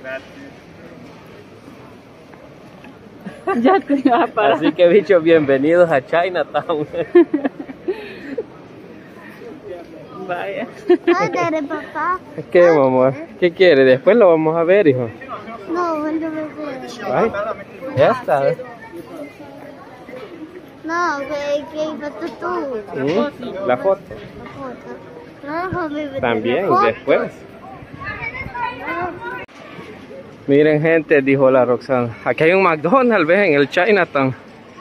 Ya te iba a parar. Así que bichos, bienvenidos a Chinatown. Vaya. Ay, papá. ¿Qué, mamá? ¿Qué quiere? Después lo vamos a ver, hijo. No, no me Ay, ya está. No, que foto tú. La foto. No, También, después. Miren, gente, dijo la Roxana. Aquí hay un McDonald's, ¿ves? En el Chinatown.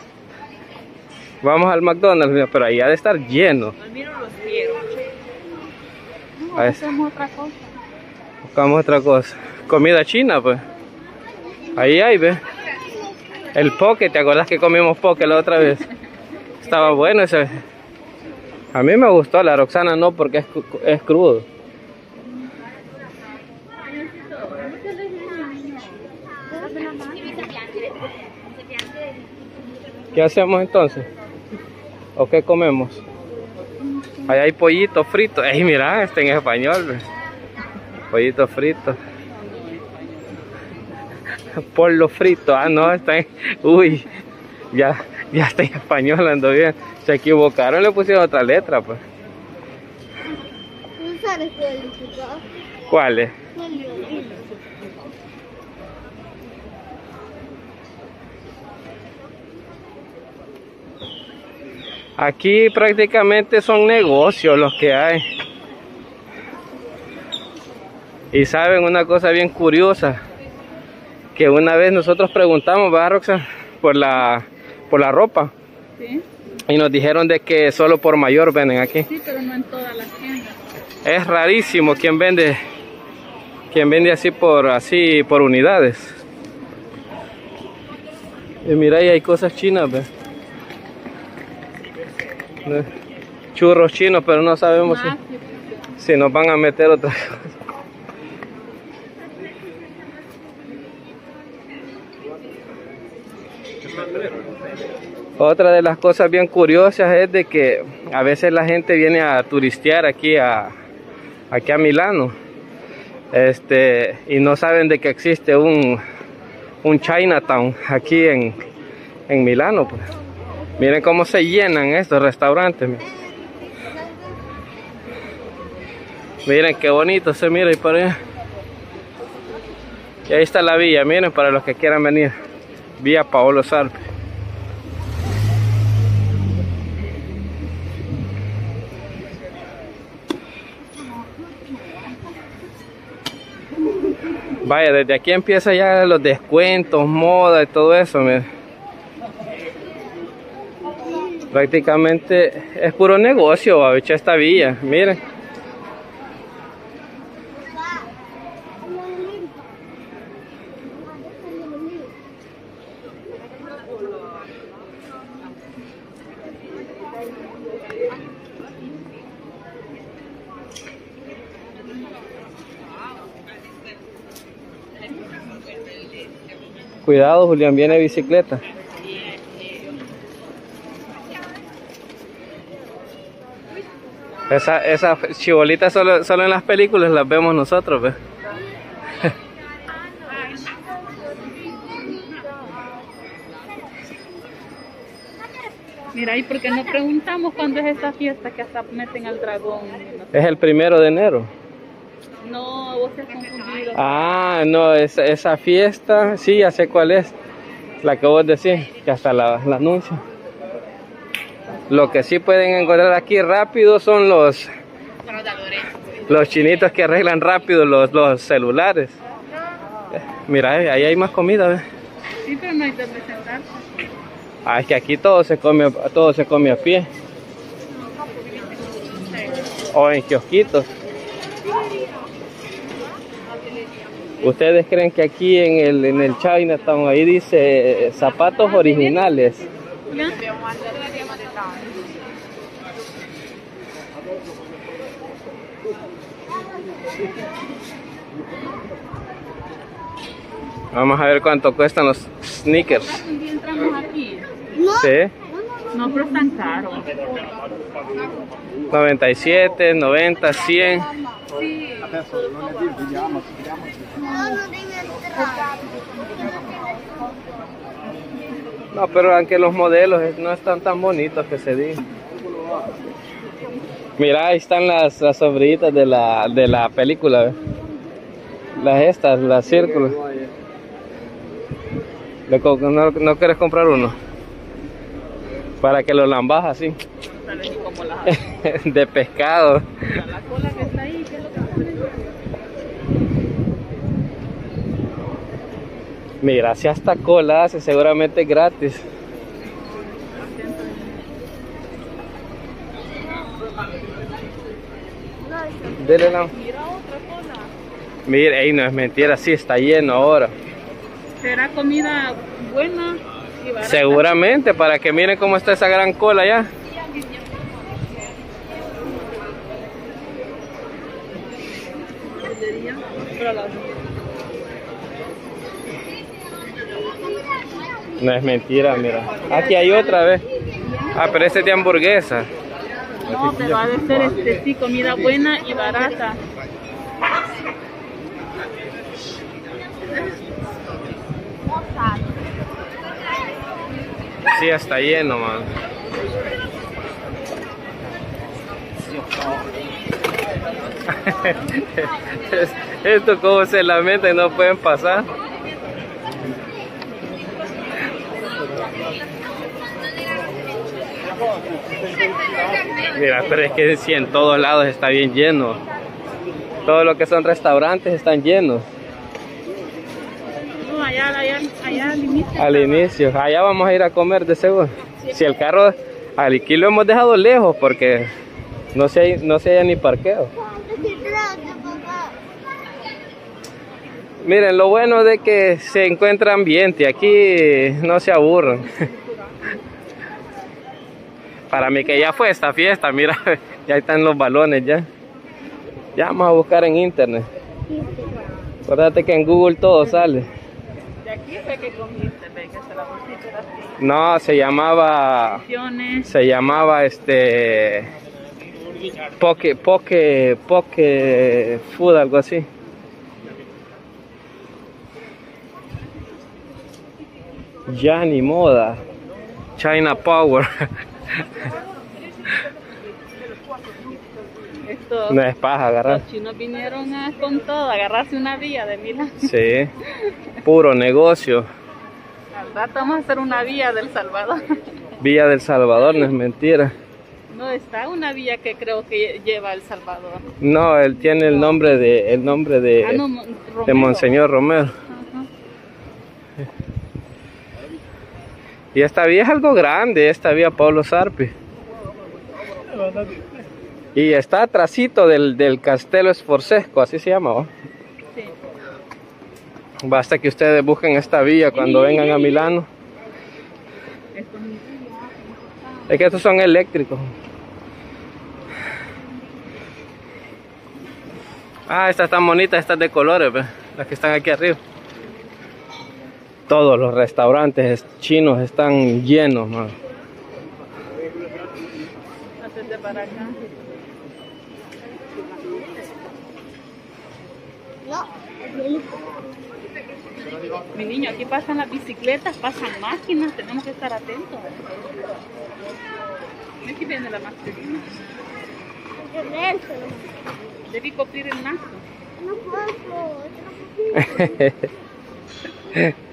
Vamos al McDonald's, pero ahí ha de estar lleno. Mira los quiero. Ahí Hacemos otra cosa. buscamos otra cosa. Comida china, pues. Ahí hay, ¿ves? El poke, ¿te acuerdas que comimos poke la otra vez? Estaba bueno ese. A mí me gustó, la Roxana no, porque es crudo. ¿Qué hacemos entonces? ¿O qué comemos? Ahí hay pollito frito. Ey, mira, está en español, ¿ves? Pollito frito. Pollo frito. Ah, no, está en... Uy, ya está en español, ando bien. Se equivocaron, le pusieron otra letra, pues. ¿No sabes cuál es? ¿Cuál es? Aquí prácticamente son negocios los que hay. Y saben una cosa bien curiosa, que una vez nosotros preguntamos, ¿verdad, Roxana? Por la ropa. Sí. Y nos dijeron de que solo por mayor venden aquí. Sí, pero no en todas las tiendas. Es rarísimo quien vende así por unidades. Y mira, ahí hay cosas chinas, ¿ves? Churros chinos, pero no sabemos si nos van a meter otra cosa. Otra de las cosas bien curiosas es de que a veces la gente viene a turistear aquí a Milano, y no saben de que existe un Chinatown aquí en Milano, pues. Miren cómo se llenan estos restaurantes. Miren qué bonito se mira ahí para allá. Y ahí está la villa, miren, para los que quieran venir. Vía Paolo Sarpi. Vaya, desde aquí empieza ya los descuentos, moda y todo eso, miren. Prácticamente es puro negocio, babicha, esta villa, miren. Cuidado, Julián, viene bicicleta. Esa chibolita solo en las películas las vemos nosotros, ¿ves? Mira, ¿y por qué no preguntamos cuándo es esta fiesta que hasta meten al dragón? Es el 1 de enero. No, vos te has confundido. Ah, no, esa fiesta, sí, ya sé cuál es. La que vos decís, que hasta la anuncia. Lo que sí pueden encontrar aquí rápido son los chinitos que arreglan rápido los celulares. Mira, ahí hay más comida, ¿ves? Sí, pero no hay donde sentarse. Ah, es que aquí todo se come a pie. O en kiosquitos. ¿Ustedes creen que aquí en el Chinatown ahí dice zapatos originales? Vamos a ver cuánto cuestan los sneakers. Un día entramos aquí. Sí. No, pero están caros. 97, 90, 100. Sí. No, no debe entrar. No, pero aunque los modelos no están tan bonitos que se diga. Mira, ahí están las sobritas de la película, ¿ves? Las círculos. ¿No quieres comprar uno? Para que lo lambas así. Tal vez como la De pescado. cola que está ahí, ¿qué es lo que ponen? Mira, si hasta cola hace, seguramente es gratis. Dele la... Mira otra cola. Mira, ey, no es mentira, sí está lleno ahora. ¿Será comida buena y barata? Seguramente, para que miren cómo está esa gran cola ya. Pero la- No es mentira, mira. Aquí hay otra vez. Ah, pero ese es de hamburguesa. No, pero ha de ser sí, comida buena y barata. Sí, está lleno, man. Esto como se lamenta y no pueden pasar. Mira, pero es que sí, en todos lados está bien lleno. Todo lo que son restaurantes están llenos. No, allá al inicio. Al inicio, allá vamos a ir a comer de seguro. Si el carro, aquí lo hemos dejado lejos porque no se halla ni parqueo. Miren, lo bueno de que se encuentra ambiente, aquí no se aburren. Para mí que ya fue esta fiesta, mira, ya están los balones ya. Ya vamos a buscar en internet. Acuérdate que en Google todo sale. De aquí fue que comiste, ve, que se la bolsita era así. No, se llamaba poke food, algo así. Ya ni moda. China Power. Estos, No es paja agarrar. los chinos vinieron con todo, a agarrarse una vía de Milán. Sí, puro negocio. Al rato vamos a hacer una vía del Salvador. Villa del Salvador, no es mentira. No está una vía que creo que lleva El Salvador. No, él tiene el nombre de Ah, no, de Romero. Monseñor Romero. Ajá. Y esta vía es algo grande, esta vía Pablo Sarpi. Y está atrasito del Castelo Sforzesco, así se llama, ¿no? Sí. Basta que ustedes busquen esta vía cuando vengan a Milano. Esto Es que estos son eléctricos. Ah, estas están bonitas, estas de colores, ¿ves? Las que están aquí arriba. Todos los restaurantes chinos están llenos, man. hacerte para acá. Mi niño, aquí pasan las bicicletas, pasan máquinas, tenemos que estar atentos. Aquí viene la mascarilla. Debí copiar el nazo. No puedo.